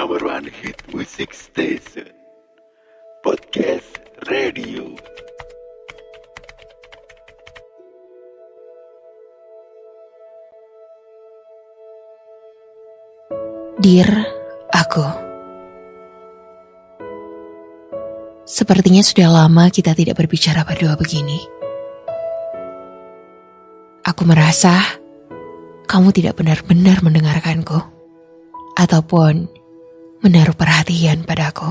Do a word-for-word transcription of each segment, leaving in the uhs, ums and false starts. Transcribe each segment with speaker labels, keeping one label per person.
Speaker 1: Number one hit music station, podcast radio.
Speaker 2: Dear aku, sepertinya sudah lama kita tidak berbicara berdua begini. Aku merasa kamu tidak benar-benar mendengarkanku ataupun menaruh perhatian padaku.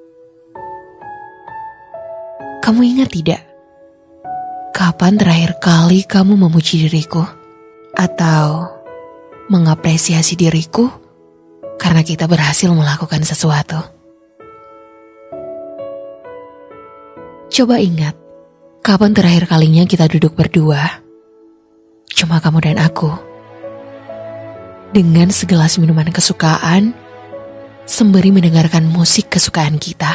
Speaker 2: Kamu ingat tidak? Kapan terakhir kali kamu memuji diriku atau mengapresiasi diriku karena kita berhasil melakukan sesuatu? Coba ingat, kapan terakhir kalinya kita duduk berdua, cuma kamu dan aku, dengan segelas minuman kesukaan, sembari mendengarkan musik kesukaan kita.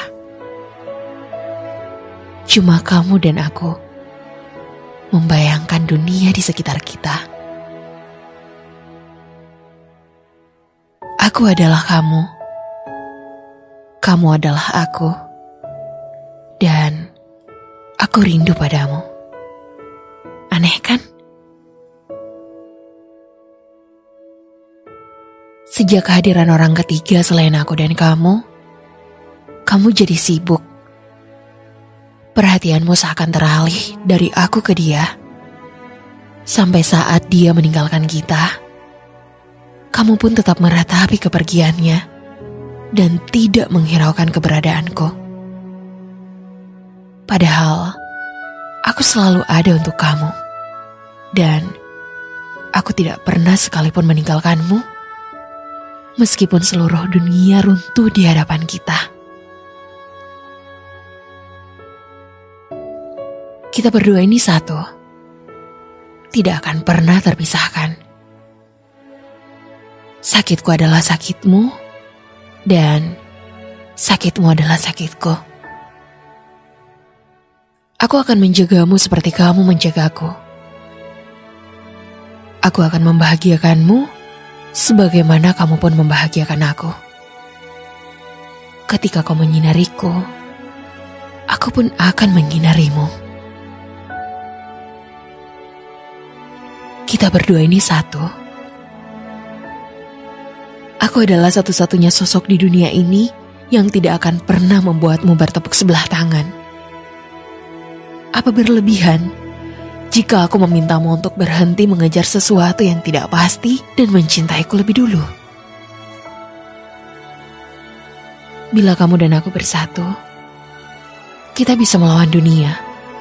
Speaker 2: Cuma kamu dan aku, membayangkan dunia di sekitar kita. Aku adalah kamu, kamu adalah aku, dan aku rindu padamu. Aneh kan? Sejak kehadiran orang ketiga selain aku dan kamu, kamu jadi sibuk. Perhatianmu seakan teralih dari aku ke dia. Sampai saat dia meninggalkan kita, kamu pun tetap meratapi kepergiannya dan tidak menghiraukan keberadaanku. Padahal, aku selalu ada untuk kamu. Dan aku tidak pernah sekalipun meninggalkanmu, meskipun seluruh dunia runtuh di hadapan kita. Kita berdua ini satu, tidak akan pernah terpisahkan. Sakitku adalah sakitmu, dan sakitmu adalah sakitku. Aku akan menjagamu seperti kamu menjagaku. Aku akan membahagiakanmu sebagaimana kamu pun membahagiakan aku. Ketika kau menyinariku, aku pun akan menyinarimu. Kita berdua ini satu. Aku adalah satu-satunya sosok di dunia ini yang tidak akan pernah membuatmu bertepuk sebelah tangan. Apa berlebihan jika aku memintamu untuk berhenti mengejar sesuatu yang tidak pasti dan mencintaiku lebih dulu? Bila kamu dan aku bersatu, kita bisa melawan dunia.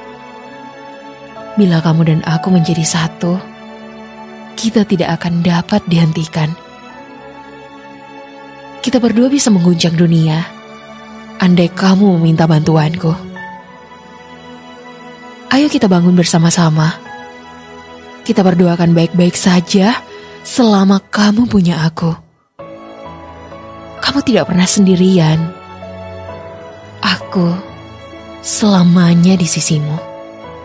Speaker 2: Bila kamu dan aku menjadi satu, kita tidak akan dapat dihentikan. Kita berdua bisa mengguncang dunia, andai kamu meminta bantuanku. Ayo kita bangun bersama-sama. Kita berdua akan baik-baik saja selama kamu punya aku. Kamu tidak pernah sendirian. Aku selamanya di sisimu.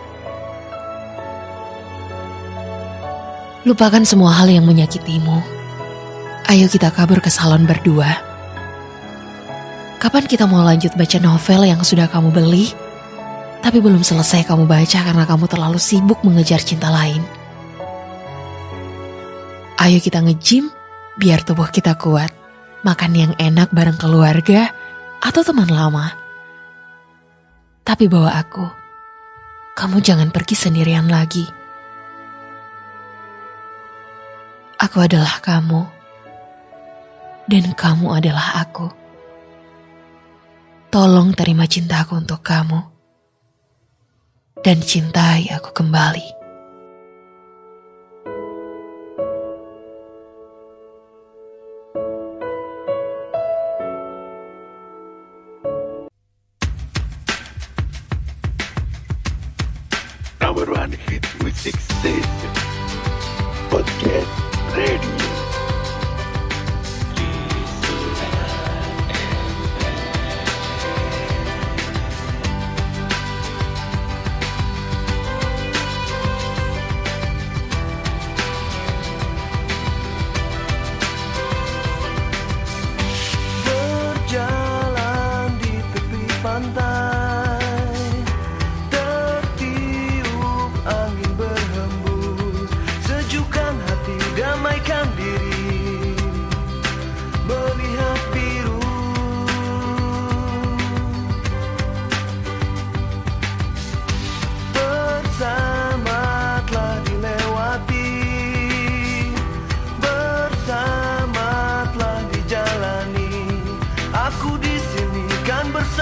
Speaker 2: Lupakan semua hal yang menyakitimu. Ayo kita kabur ke salon berdua. Kapan kita mau lanjut baca novel yang sudah kamu beli, tapi belum selesai kamu baca karena kamu terlalu sibuk mengejar cinta lain? Ayo kita nge-gym biar tubuh kita kuat. Makan yang enak bareng keluarga atau teman lama. Tapi bawa aku. Kamu jangan pergi sendirian lagi. Aku adalah kamu, dan kamu adalah aku. Tolong terima cintaku untuk kamu, dan cintai aku kembali.
Speaker 1: Number one hit music station, podcast radio.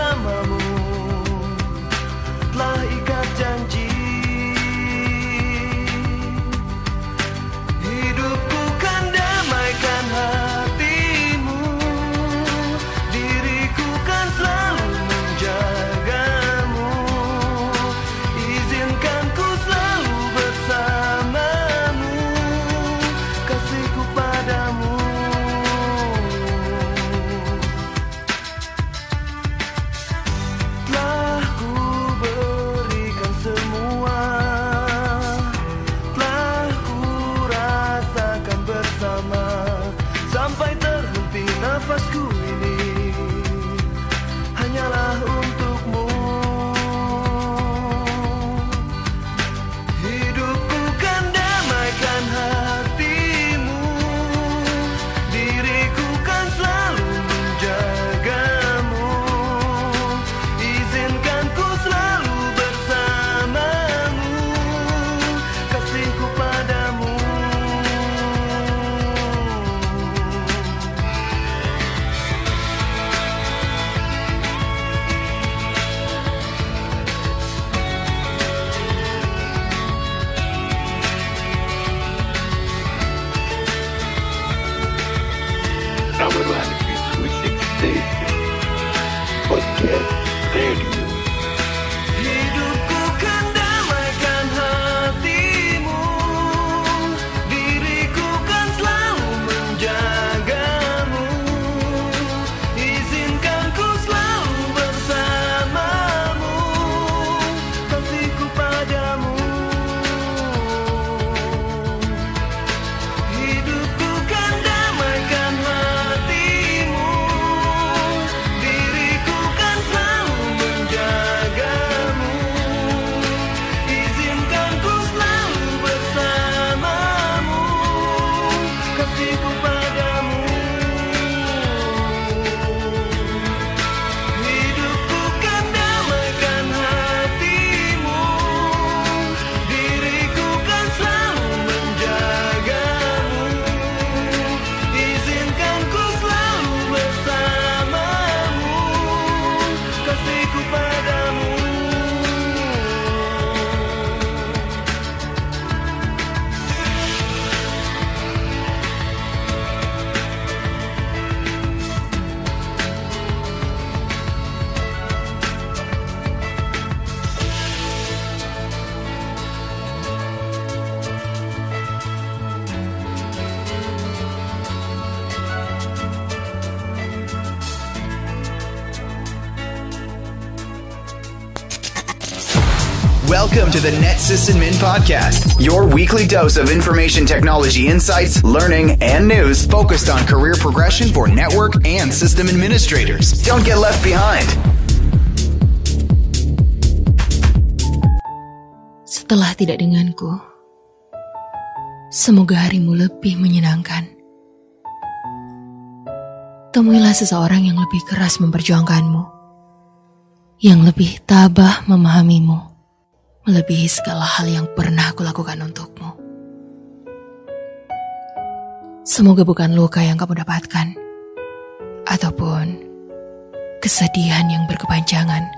Speaker 3: bersamamu, telah ikat janji. Hidupku kan damaikan hatimu, diriku kan selalu menjagamu. Izinkan ku selalu bersamamu, kasihku padamu. Telah ku berikan semua, telah ku rasakan bersama, sampai terhenti nafasku ini hanyalah untukmu. Hidupku kan damaikan hatimu, diriku kan selalu menjagamu. Izinkan ku selalu bersamamu, kasihku padamu.
Speaker 1: Number one hit music station. Podcast Radio.
Speaker 3: Hidupku kan damaikan hatimu, diriku kan selalu menjagamu. Izinkan ku selalu bersamamu, kasihku padamu. Hidupku kan damaikan hatimu, diriku kan selalu menjagamu. Izinkan ku selalu bersamamu, kasihku padamu. Hidupku kan damaikan hatimu, diriku kan selalu menjagamu. Izinkan ku selalu bersamamu, kasihku padamu.
Speaker 4: Welcome to the NetSys and Min Podcast, your weekly dose of information technology insights, learning, and news focused on career progression for network and system administrators. Don't get left behind.
Speaker 2: Setelah tidak denganku, semoga harimu lebih menyenangkan. Temuilah seseorang yang lebih keras memperjuangkanmu, yang lebih tabah memahamimu, melebihi segala hal yang pernah aku lakukan untukmu. Semoga bukan luka yang kamu dapatkan, ataupun kesedihan yang berkepanjangan.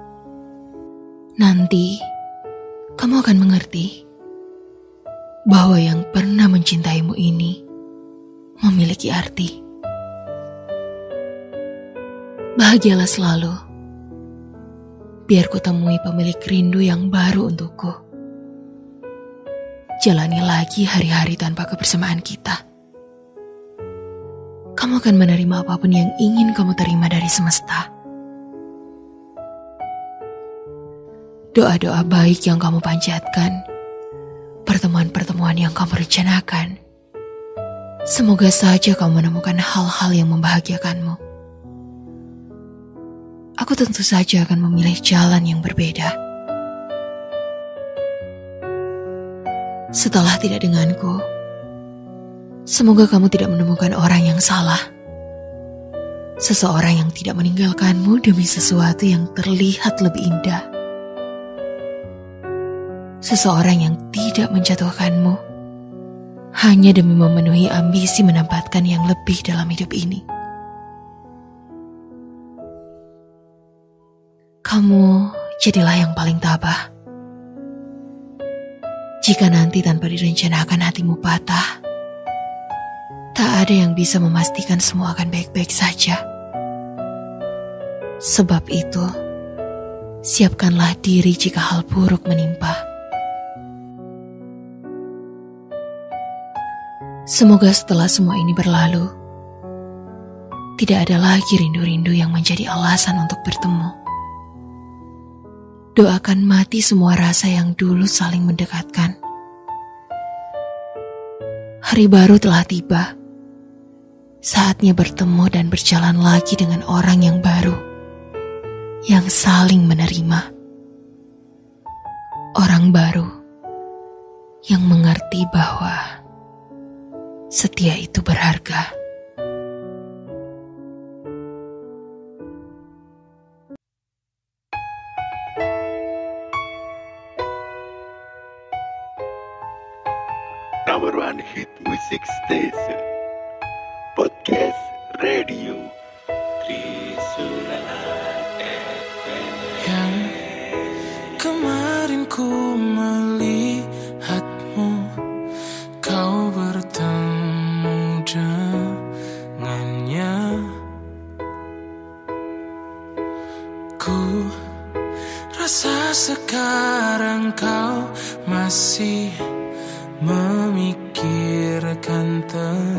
Speaker 2: Nanti, kamu akan mengerti bahwa yang pernah mencintaimu ini memiliki arti. Bahagialah selalu. Biar ku temui pemilik rindu yang baru untukku. Jalani lagi hari-hari tanpa kebersamaan kita. Kamu akan menerima apapun yang ingin kamu terima dari semesta. Doa-doa baik yang kamu panjatkan, pertemuan-pertemuan yang kamu rencanakan, semoga saja kamu menemukan hal-hal yang membahagiakanmu. Aku tentu saja akan memilih jalan yang berbeda. Setelah tidak denganku, semoga kamu tidak menemukan orang yang salah. Seseorang yang tidak meninggalkanmu demi sesuatu yang terlihat lebih indah. Seseorang yang tidak menjatuhkanmu hanya demi memenuhi ambisi menempatkan yang lebih dalam hidup ini. Kamu jadilah yang paling tabah. Jika nanti tanpa direncanakan hatimu patah, tak ada yang bisa memastikan semua akan baik-baik saja. Sebab itu, siapkanlah diri jika hal buruk menimpa. Semoga setelah semua ini berlalu, tidak ada lagi rindu-rindu yang menjadi alasan untuk bertemu. Doakan mati semua rasa yang dulu saling mendekatkan. Hari baru telah tiba. Saatnya bertemu dan berjalan lagi dengan orang yang baru, yang saling menerima. Orang baru yang mengerti bahwa setia itu berharga.
Speaker 1: Number one hit music station, podcast radio, Trisula F M.
Speaker 3: Yang kemarin ku melihatmu, kau bertemu dengannya. Ku rasa sekarang kau masih memikirkan tentang